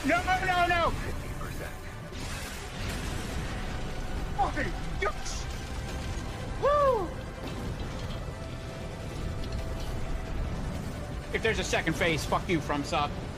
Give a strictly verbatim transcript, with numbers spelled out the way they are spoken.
No, no, no! Fucking yes! Woo! If there's a second phase, fuck you, FromSoft.